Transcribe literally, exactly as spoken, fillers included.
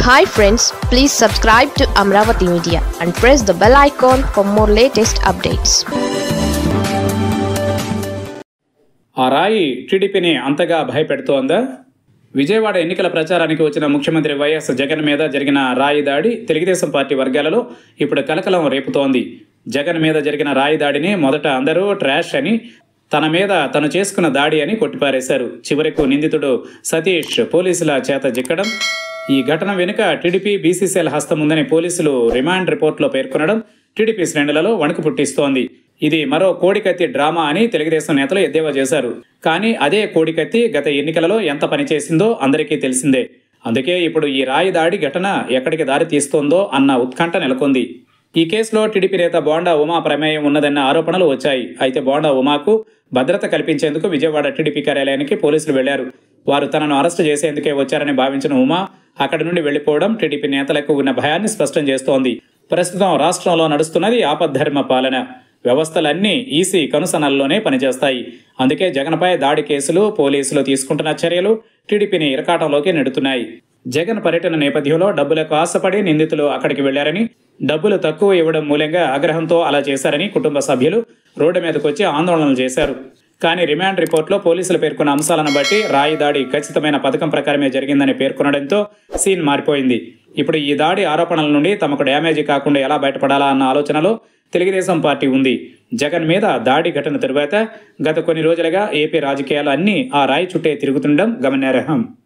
Hi friends, please subscribe to Amravati Media and press the bell icon for more latest updates. ఆ రాయి టీడీపీని అంతగా భయపెడుతోందా? విజయవాడ ఎన్నికల ప్రచారానికి వచ్చిన ముఖ్యమంత్రి వైఎస్ జగన్ మీద జరిగిన రాయి దాడి తెలుగుదేశం పార్టీ వర్గాలలో ఇప్పుడు కలకలం రేపుతోంది. జగన్ మీద జరిగిన రాయి దాడిని మొదట అందరూ ట్రాష్ అని, తన మీద తను చేసుకున్న దాడి అని కొట్టిపారేశారు. చివరకు నిందితుడు సతీష్ పోలీసుల చేత జిక్కడం, ఈ ఘటన వెనుక టీడీపీ బీసీసీఎల్ హస్తం ఉందని పోలీసులు రిమాండ్ రిపోర్టులో పేర్కొనడం టీడీపీ శ్రేణులలో వణుకు పుట్టిస్తోంది. ఇది మరో కోడికత్తి డ్రామా అని తెలుగుదేశం నేతలు ఎద్దేవా చేశారు. కానీ అదే కోడికత్తి గత ఎన్నికలలో ఎంత పనిచేసిందో అందరికీ తెలిసిందే. అందుకే ఇప్పుడు ఈ రాయి దాడి ఘటన ఎక్కడికి దారి తీస్తోందో అన్న ఉత్కంఠ నెలకొంది. ఈ కేసులో టీడీపీ నేత బోండా ఉమా ప్రమేయం ఉన్నదన్న ఆరోపణలు వచ్చాయి. అయితే బోండా ఉమాకు భద్రత కల్పించేందుకు విజయవాడ టీడీపీ కార్యాలయానికి పోలీసులు వెళ్లారు. వారు తనను అరెస్టు చేసేందుకే వచ్చారని భావించిన ఉమా అక్కడి నుండి వెళ్లిపోవడం టీడీపీ నేతలకు ఉన్న భయాన్ని స్పష్టం చేస్తోంది. ప్రస్తుతం రాష్ట్రంలో నడుస్తున్నది ఆపద్ధర్మ పాలన. వ్యవస్థలన్నీ ఈసీ కనుసనల్లోనే పనిచేస్తాయి. అందుకే జగన్పై దాడి కేసులు, పోలీసులు తీసుకుంటున్న చర్యలు టీడీపీని ఇరకాటంలోకి నెడుతున్నాయి. జగన్ పర్యటన నేపథ్యంలో డబ్బులకు ఆశపడి నిందితులు అక్కడికి వెళ్లారని, డబ్బులు తక్కువ ఇవ్వడం మూలంగా ఆగ్రహంతో అలా చేశారని కుటుంబ సభ్యులు రోడ్డు మీదకొచ్చి ఆందోళనలు చేశారు. కానీ రిమాండ్ రిపోర్టులో పోలీసులు పేర్కొన్న అంశాలను బట్టి రాయి దాడి ఖచ్చితమైన పథకం ప్రకారమే జరిగిందని పేర్కొనడంతో సీన్ మారిపోయింది. ఇప్పుడు ఈ దాడి ఆరోపణల నుండి తమకు డ్యామేజీ కాకుండా ఎలా బయటపడాలా అన్న ఆలోచనలో తెలుగుదేశం పార్టీ ఉంది. జగన్ మీద దాడి ఘటన తరువాత గత కొన్ని రోజులుగా ఏపీ రాజకీయాలు అన్నీ ఆ రాయి చుట్టే తిరుగుతుండడం గమనార్హం.